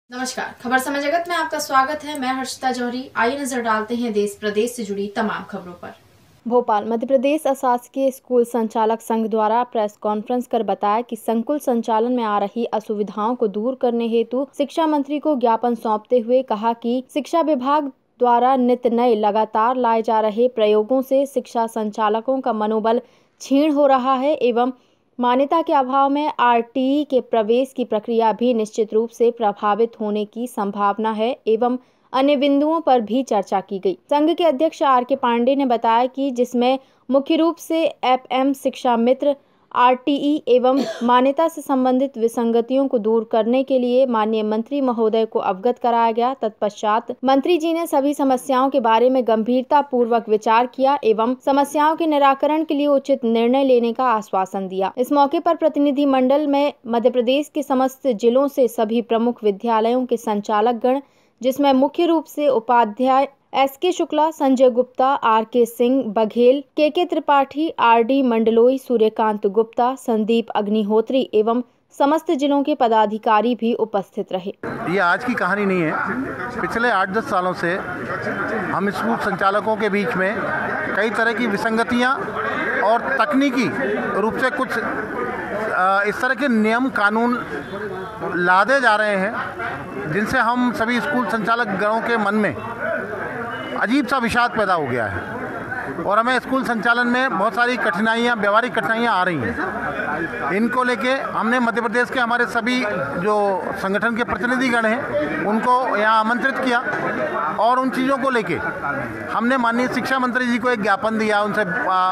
नमस्कार, खबर समय जगत में आपका स्वागत है। मैं हर्षिता जौहरी। आइए नजर डालते हैं देश प्रदेश से जुड़ी तमाम खबरों पर। भोपाल मध्य प्रदेश अशासकीय स्कूल संचालक संघ द्वारा प्रेस कॉन्फ्रेंस कर बताया कि संकुल संचालन में आ रही असुविधाओं को दूर करने हेतु शिक्षा मंत्री को ज्ञापन सौंपते हुए कहा कि शिक्षा विभाग द्वारा नित्य नए लगातार लाए जा रहे प्रयोगों से शिक्षा संचालकों का मनोबल क्षीण हो रहा है एवं मान्यता के अभाव में आरटीई के प्रवेश की प्रक्रिया भी निश्चित रूप से प्रभावित होने की संभावना है एवं अन्य बिंदुओं पर भी चर्चा की गई। संघ के अध्यक्ष आर के पांडे ने बताया कि जिसमें मुख्य रूप से एफएम शिक्षा मित्र आरटीई एवं मान्यता से संबंधित विसंगतियों को दूर करने के लिए माननीय मंत्री महोदय को अवगत कराया गया। तत्पश्चात मंत्री जी ने सभी समस्याओं के बारे में गंभीरता पूर्वक विचार किया एवं समस्याओं के निराकरण के लिए उचित निर्णय लेने का आश्वासन दिया। इस मौके पर प्रतिनिधि मंडल में मध्य प्रदेश के समस्त जिलों से सभी प्रमुख विद्यालयों के संचालक गण, जिसमें मुख्य रूप से Upadhyay SK Shukla, Sanjay Gupta, RK Singh Baghel, K Tripathi, RD Mandloi, Suryakant Gupta, Sandeep Agnihotri एवं समस्त जिलों के पदाधिकारी भी उपस्थित रहे। ये आज की कहानी नहीं है। पिछले 8-10 सालों से हम स्कूल संचालकों के बीच में कई तरह की विसंगतियां और तकनीकी रूप से कुछ इस तरह के नियम कानून लादे जा रहे हैं जिनसे हम सभी स्कूल संचालक गणों के मन में अजीब सा विषाद पैदा हो गया है और हमें स्कूल संचालन में बहुत सारी कठिनाइयाँ, व्यावहारिक कठिनाइयाँ आ रही हैं। इनको लेके हमने मध्य प्रदेश के हमारे सभी जो संगठन के प्रतिनिधिगण हैं उनको यहाँ आमंत्रित किया और उन चीज़ों को लेके हमने माननीय शिक्षा मंत्री जी को एक ज्ञापन दिया, उनसे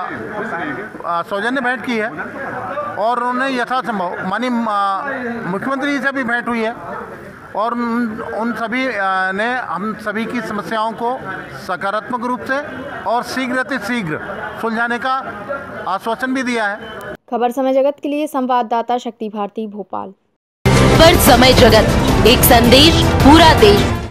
सौजन्य भेंट की है और उन्होंने यथासंभव माननीय मुख्यमंत्री जी से भी भेंट हुई है और उन सभी ने हम सभी की समस्याओं को सकारात्मक रूप से और शीघ्र सुलझाने का आश्वासन भी दिया है। खबर समय जगत के लिए संवाददाता शक्ति भारती, भोपाल। खबर समय जगत, एक संदेश पूरा देश।